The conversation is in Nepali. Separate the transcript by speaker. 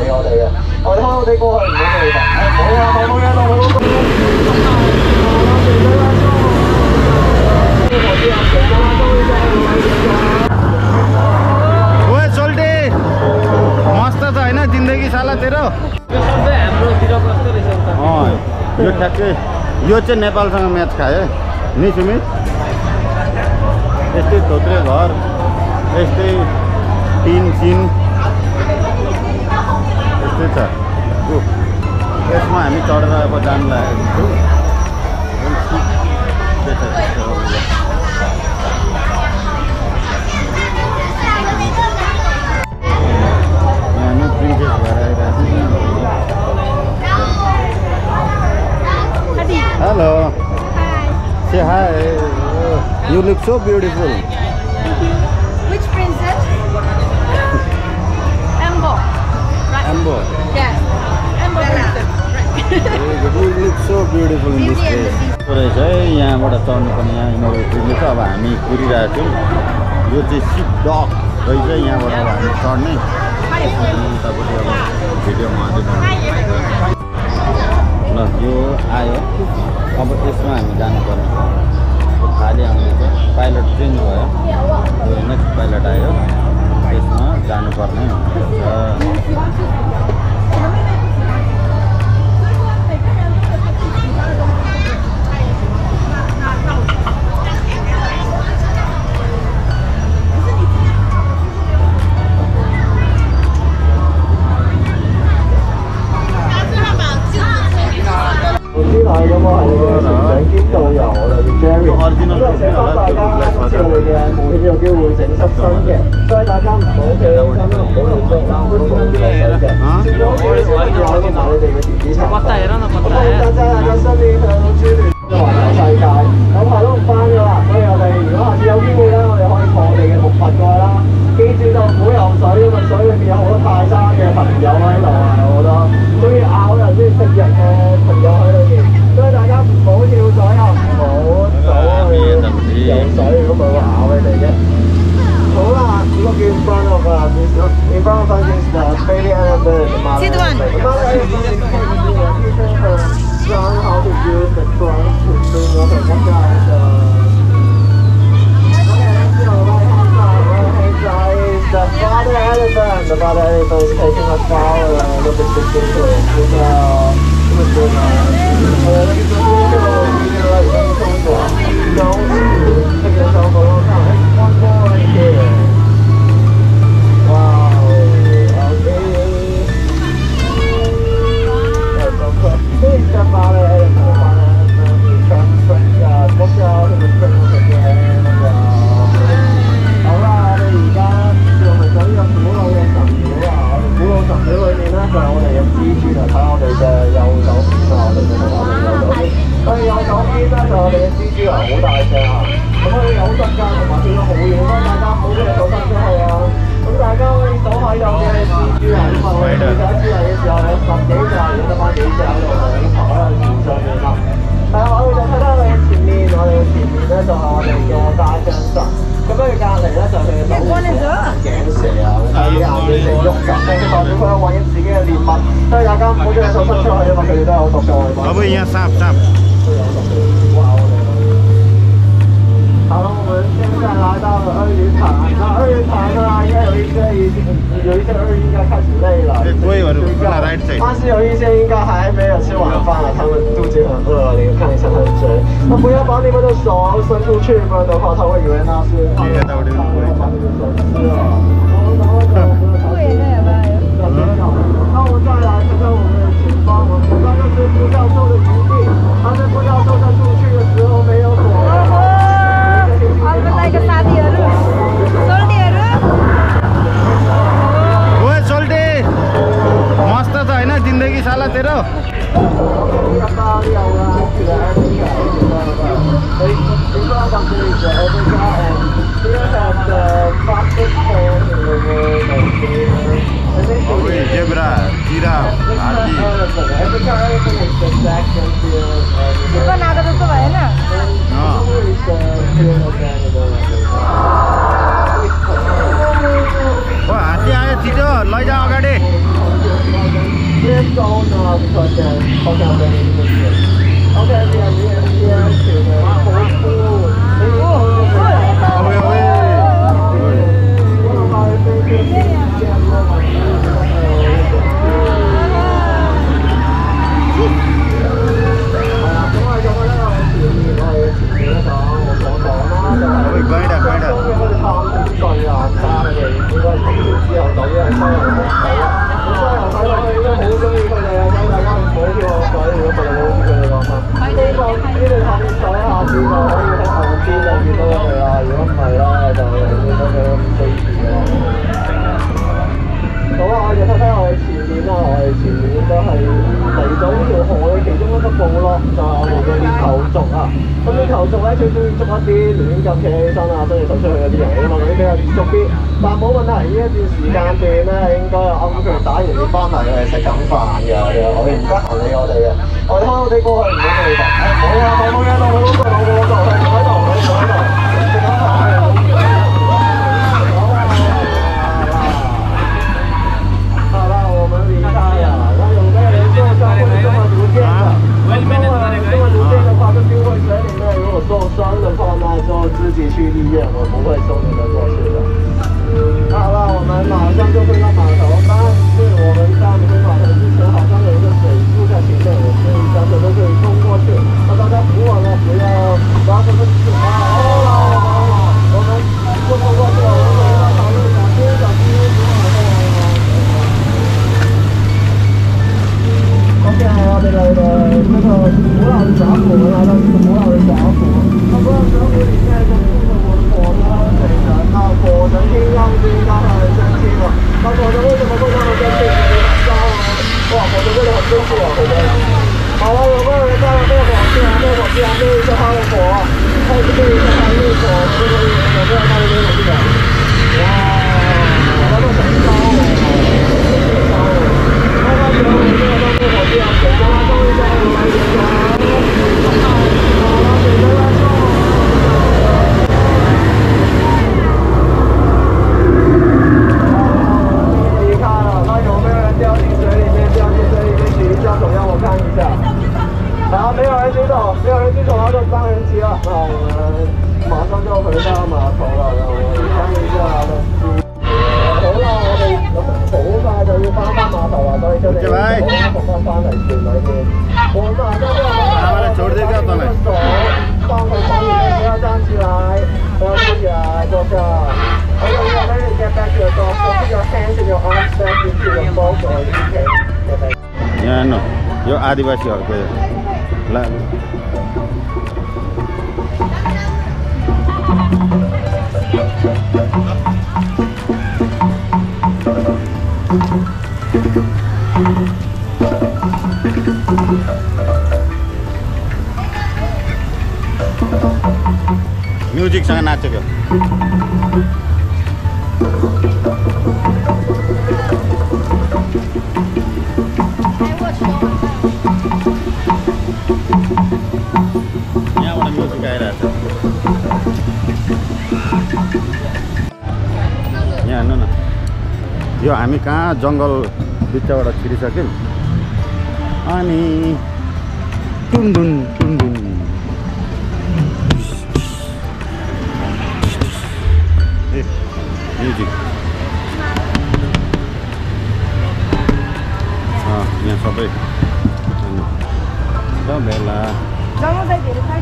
Speaker 1: 我哋嘅。我哋開好地過去唔好地㗎。好啊，冇嘢啦，冇。
Speaker 2: ओए सोल्टे मस्त छ हैन जिन्दगी साला तेरो
Speaker 3: यो सबै हाम्रोतिर कस्तो रहेछ त
Speaker 2: यो ठ्याक्कै यो चाहिँ नेपालसँग म्याच खायो नि सुमित यस्तै थोत्रे घर यस्तै टिन सिन यस्तै छ यसमा हामी चढेर अब जान लागेको छु Hello.
Speaker 4: Hi.
Speaker 2: Say hi. You look so beautiful.
Speaker 4: Which princess? Ambo. Right.
Speaker 2: Ambo.
Speaker 4: Yes. Ambo princess.
Speaker 2: You look so beautiful in this place. Today है यहाँबाट चढ्नु पर्ने यहाँ इनोभेटिभले छ अब हामी कुरिरहेको छौँ यो चाहिँ सिप डग रहेछ यहाँबाट अब हामी चढ्ने उतापट्टि अब भिडियोमा अझै ल यो आयो अब यसमा हामी जानुपर्ने खाली आउँदैछ पाइलट चेन्ज भयो यो नेक्स्ट पाइलट आयो यसमा जानुपर्ने हुन्छ
Speaker 1: The father elephant is taking a shower and look at the picture.
Speaker 2: अब यहाँ साप साप
Speaker 1: 好了，我们现在来到了鳄鱼潭。那鳄鱼潭呢，应该有一些鳄鱼应该开始累了，但是有一些应该还没有吃晚饭了，他们肚子很饿，你看一下他的嘴。那不要把你们的手伸出去，不然的话他会以为那是他们把你的手吃了。那我们再来看看我们的前方，我们前方就是副教授的基地。他是副教授在出去的时候没有锁。
Speaker 2: ओए सोल्टे मस्त छ हैन जिन्दगी साला तेरो जेब्रा जिराफ हात्ती
Speaker 4: बनाएको जस्तो भएन
Speaker 2: हात्ती आयो छिटो लैजा अगाडि
Speaker 1: can go now because there's hotel ready to go. Okay, we are here to the但冇問題，呢一段時間段咧，應該啱佢打完啲翻嚟，佢係食緊飯嘅，我哋唔得閒理我哋嘅，我哋開我哋過去唔好佢哋講，冇啊，冇嘢咯，冇嗰個，冇嗰個，係坐喺度，你坐喺度，食緊飯嘅。好啦，我們離開了，那有沒有人做這麼逐漸的？這麼逐漸的話，就丟回水裡面。如果受傷的話，那就自己去醫院，我不會送你們過去的。好了，我们马上就会到码头，但是我们在回码头之前好像有一个水柱在前面，我建议大家都可以冲过去。那大家扶稳了，不要什么事啊！我们不冲过去了，我们回到马路小心小心，OK， 我哋嚟到呢個古老嘅峽谷，我們來到這個古老的峽谷。那古老峽谷裡面就住着我的火車水神，那火神聽上去應該很生氣了。那火神為什麼會那麼生氣？你們知道嗎？哇，火神真的很生氣啊！火神。好了，有沒有人帶了滅火器啊？滅火器啊！滅一下他的火，開始滅一下他的烈火。這個有沒有帶滅火器的？哇，我都想燒我，燒我。那他覺得我沒有帶滅火器啊？水神啊，終於將我來解決了。好了，水神來救我。掉进水里面，掉进水里面，举一下手让我看一下。好，没有人举手，没有人举手，那就当然齐了。那我们马上就回到碼頭啦，讓我看一下的。好啦，我哋好快就要翻碼頭啦，所以就你同翻嚟船裏面。我馬上就手放佢放完，不要站起來，不要起來，坐下。Okay, we are ready to get back to your dog. So put your hands and your arms back into your boat or you can get back.
Speaker 2: यहाँ न यो आदिवासीहरूको ला म्युजिकसँग नाचेको यहाँबाट म्युजिक आइरहेको छ यहाँ हेर्नु न यो हामी कहाँ जङ्गल बिचबाट छिरिसक्यौँ अनि टुनडुन टुनडुन म्युजिक यहाँ सबै बेला